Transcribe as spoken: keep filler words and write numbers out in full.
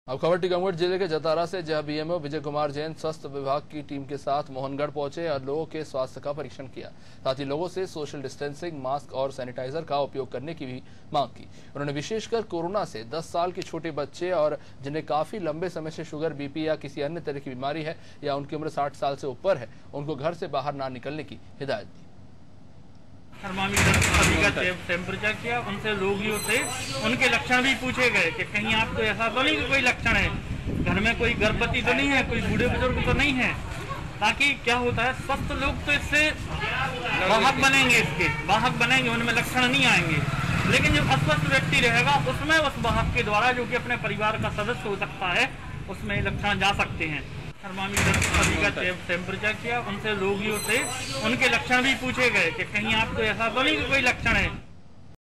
अब खबर टीकमगढ़ जिले के जतारा से, जहां बीएमओ विजय कुमार जैन स्वास्थ्य विभाग की टीम के साथ मोहनगढ़ पहुंचे और लोगों के स्वास्थ्य का परीक्षण किया। साथ ही लोगों से सोशल डिस्टेंसिंग, मास्क और सैनिटाइजर का उपयोग करने की भी मांग की। उन्होंने विशेषकर कोरोना से दस साल के छोटे बच्चे और जिन्हें काफी लंबे समय से शुगर, बीपी या किसी अन्य तरह की बीमारी है या उनकी उम्र साठ साल से ऊपर है, उनको घर से बाहर ना निकलने की हिदायत दी। थर्मामीटर सभी का टेम्परेचर किया, उनसे रोगियों से उनके लक्षण भी पूछे गए कि कहीं आपको ऐसा तो नहीं कि कोई लक्षण है, घर में कोई गर्भवती तो नहीं है, कोई बूढ़े बुजुर्ग तो नहीं है। ताकि क्या होता है, स्वस्थ लोग तो इससे वाहक बनेंगे, इसके वाहक बनेंगे, उनमें लक्षण नहीं आएंगे। लेकिन जो अस्वस्थ व्यक्ति रहेगा उसमें उस वाहक के द्वारा, जो कि अपने परिवार का सदस्य हो सकता है, उसमें लक्षण जा सकते हैं। थर्मामीटर सभी का टेम्परेचर किया, उनसे रोगियों से उनके लक्षण भी पूछे गए कि कहीं आपको ऐसा तो नहीं कि कोई लक्षण है,